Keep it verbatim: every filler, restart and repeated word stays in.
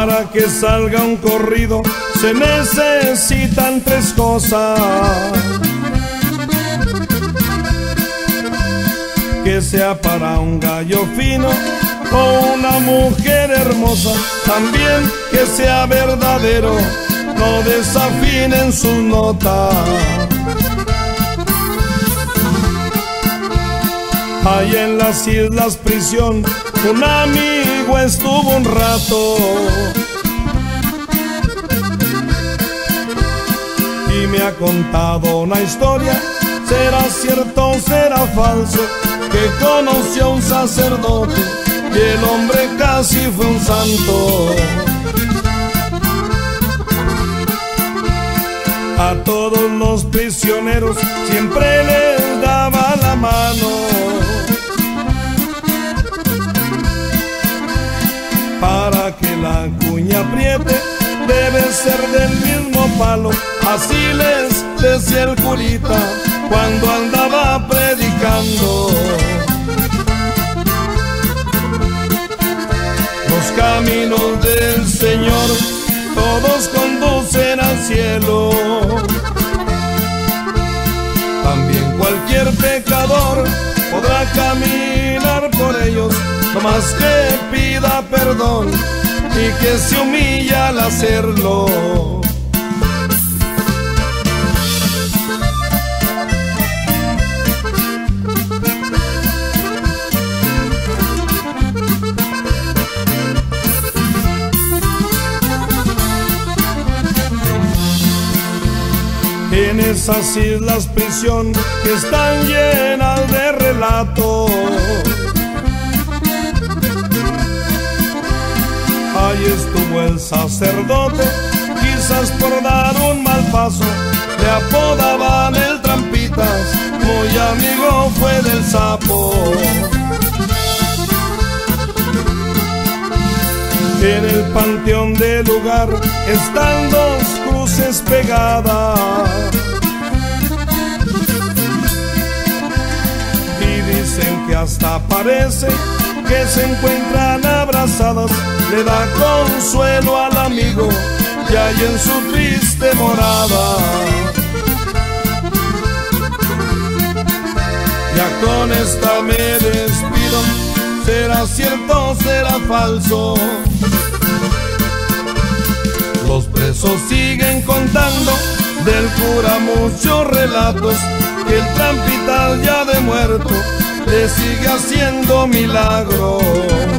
Para que salga un corrido se necesitan tres cosas: que sea para un gallo fino o una mujer hermosa, también que sea verdadero, no desafinen sus notas. Allá en las Islas Prisión un amigo estuvo un rato y me ha contado una historia, será cierto o será falso, que conoció a un sacerdote y el hombre casi fue un santo. A todos los prisioneros siempre les daba la mano, para que la cuña apriete debe ser del mismo palo. Así les decía el curita cuando andaba predicando. Los caminos del Señor todos conducen al cielo. También cualquier pecador podrá caminar por ellos, no más que pida perdón y que se humilla al hacerlo. En esas islas prisión que están llenas de relatos, ahí estuvo el sacerdote, quizás por dar un mal paso le apodaban el Trampitas, muy amigo fue del sapo. En el panteón del lugar están dos cruces pegadas y dicen que hasta parece que se encuentran abrazadas. Le da consuelo al amigo y hay en su triste morada. Ya con esta me despido, será cierto o será falso. Los presos siguen contando del cura muchos relatos, que el Trampitas ya de muerto le sigue haciendo milagros.